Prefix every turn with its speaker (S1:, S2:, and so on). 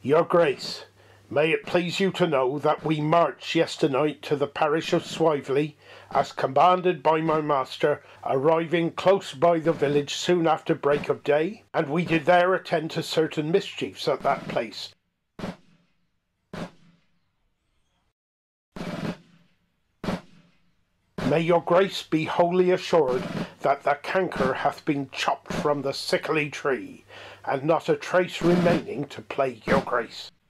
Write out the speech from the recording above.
S1: Your Grace, may it please you to know that we marched yesternight to the parish of Swively, as commanded by my master, arriving close by the village soon after break of day, and we did there attend to certain mischiefs at that place. May your Grace be wholly assured that the canker hath been chopped from the sickly tree, and not a trace remaining to plague your Grace.